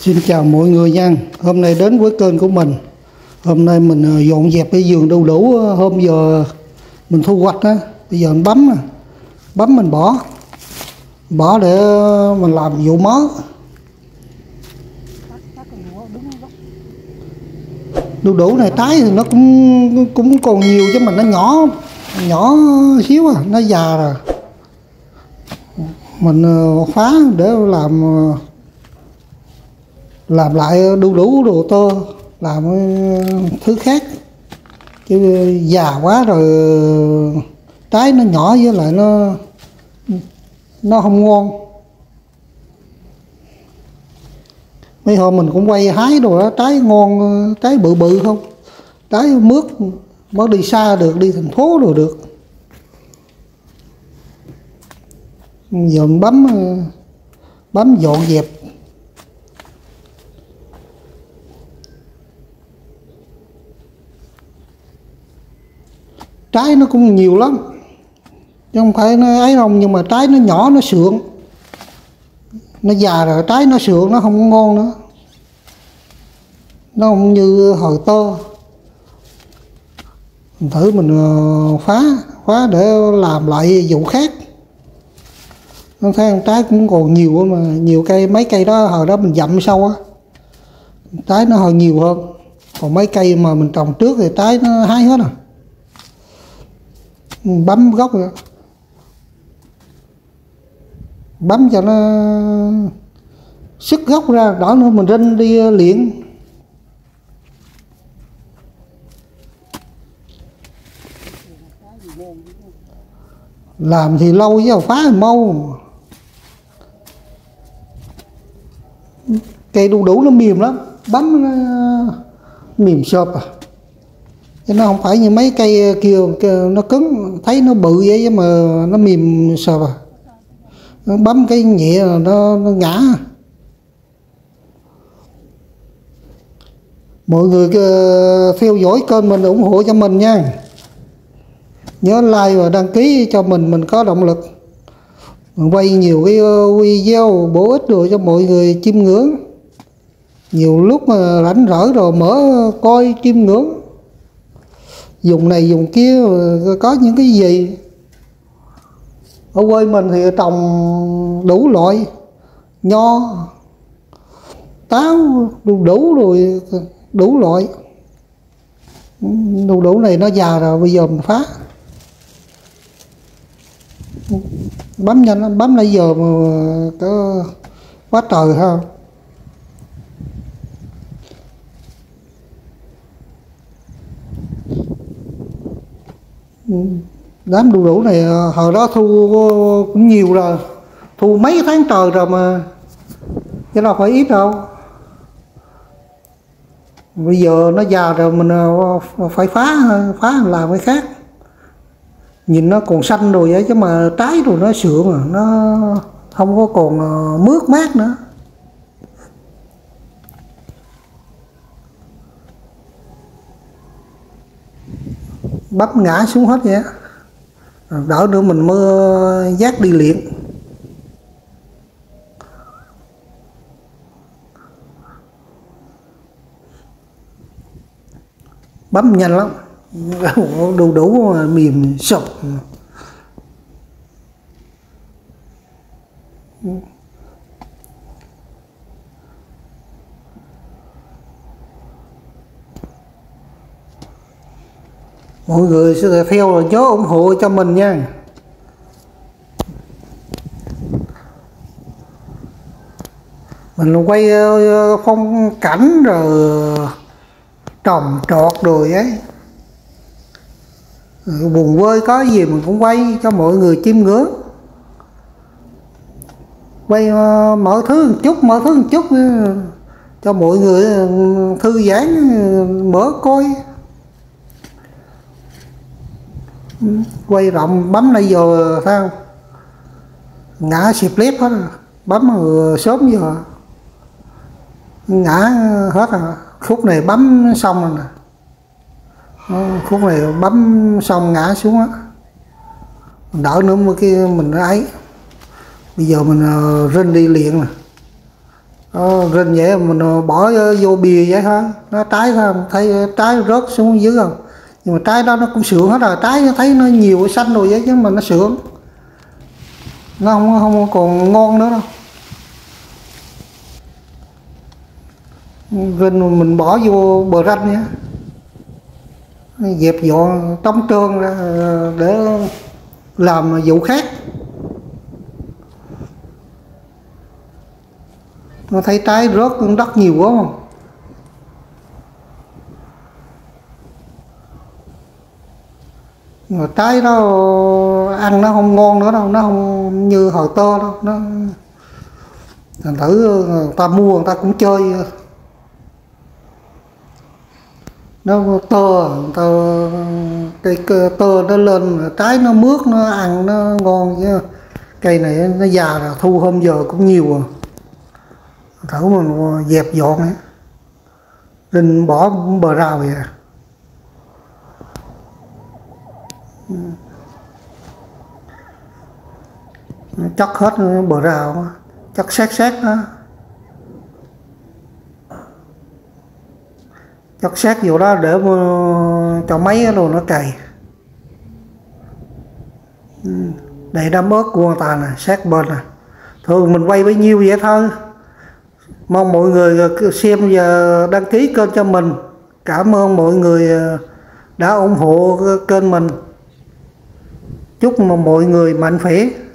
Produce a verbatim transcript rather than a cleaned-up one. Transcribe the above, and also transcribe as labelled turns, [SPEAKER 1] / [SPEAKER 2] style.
[SPEAKER 1] Xin chào mọi người nha. Hôm nay đến với kênh của mình. Hôm nay mình dọn dẹp cái vườn đu đủ hôm giờ mình thu hoạch á. Bây giờ mình bấm bấm mình bỏ bỏ để mình làm vụ mớ. Đu đủ này trái thì nó cũng cũng còn nhiều chứ mà nó nhỏ nhỏ xíu à, nó già rồi. Mình phá để làm làm lại đu đủ đồ tơ, làm thứ khác chứ già quá rồi trái nó nhỏ với lại nó nó không ngon. Mấy hôm mình cũng quay hái đồ đó, trái ngon, trái bự bự không, trái mướt mới đi xa được, đi thành phố rồi được. Giờ mình bấm bấm dọn dẹp. Trái nó cũng nhiều lắm chứ không phải nó ấy không, nhưng mà trái nó nhỏ, nó sượng, nó già rồi trái nó sượng, nó không ngon nữa, nó không như hồi tơ. Mình thử mình phá phá để làm lại vụ khác. Nó thấy con trái cũng còn nhiều mà, nhiều cây, mấy cây đó hồi đó mình dặm sâu á, trái nó hơi nhiều hơn. Còn mấy cây mà mình trồng trước thì trái nó hái hết rồi. Bấm gốc rồi, bấm cho nó sức gốc ra, đỡ nữa mình rinh đi luyện. Làm thì lâu chứ phá thì mau. Cây đu đủ nó mềm lắm, bấm nó mềm xộp à, chứ nó không phải như mấy cây kia, kia nó cứng, thấy nó bự vậy chứ mà nó mềm xộp à. Nó bấm cái nhẹ là nó, nó ngã. Mọi người theo dõi kênh mình, ủng hộ cho mình nha, nhớ like và đăng ký cho mình mình có động lực mình quay nhiều cái video bổ ích rồi cho mọi người chiêm ngưỡng. Nhiều lúc mà rảnh rỗi rồi mở coi chiêm ngưỡng, dùng này dùng kia có những cái gì. Ở quê mình thì trồng đủ loại, nho, táo, đu đủ rồi đủ loại. Đu đủ này nó già rồi, bây giờ mình phá. Bấm nhanh, bấm nãy giờ mà có quá trời ha. Đám đu đủ này hồi đó thu cũng nhiều rồi, thu mấy tháng trời rồi mà, chứ đâu phải ít đâu. Bây giờ nó già rồi mình phải phá phá làm cái khác. Nhìn nó còn xanh rồi vậy chứ mà trái rồi nó sượng à, nó không có còn mướt mát nữa. Bắp ngã xuống hết vậy, đỡ nữa mình mới dắt đi luyện. Bấm nhanh lắm, đu đủ mà mềm sụp. Mọi người sẽ theo rồi nhớ ủng hộ cho mình nha. Mình quay phong cảnh rồi trồng trọt rồi ấy, buồn vơi có gì mình cũng quay cho mọi người chiêm ngưỡng. Quay mọi thứ một chút, mọi thứ một chút cho mọi người thư giãn, mở coi. Quay rộng bấm nãy giờ thấy không, ngã xịp lép hết rồi. Bấm sớm giờ ngã hết rồi. Khúc này bấm xong rồi nè, khúc này bấm xong ngã xuống á, đỡ nữa mà kia mình ấy. Bây giờ mình uh, rinh đi liền nè, Ờ, rình vậy mình bỏ vô bìa vậy thôi, nó trái không thấy trái rớt xuống dưới không, nhưng mà trái đó nó cũng sượng hết rồi, trái nó thấy nó nhiều xanh rồi vậy chứ mà nó sượng, nó không không còn ngon nữa đâu. Rình mình bỏ vô bờ ranh nhé, dẹp dọn trống trơn ra để làm vụ khác. Nó thấy trái rớt đất nhiều quá không. Mà trái đó ăn nó không ngon nữa đâu, nó không như hồi tơ đâu, nó thành thử người ta mua người ta cũng chơi, nó tơ người ta cây tơ nó lên trái nó mướt nó ăn nó ngon chứ cây này nó già rồi, thu hôm giờ cũng nhiều à. Thử mình dẹp dọn ấy, rinh bỏ bờ rào vậy. Chắc hết bờ rào, chắc xét xét đó, chắc xét vô đó để cho mấy đồ nó cày. Đây đám ớt của người ta nè, xét bên nè. Thường mình quay bấy nhiêu vậy thôi, mong mọi người xem và đăng ký kênh cho mình. Cảm ơn mọi người đã ủng hộ kênh mình. Chúc mọi người mạnh khỏe.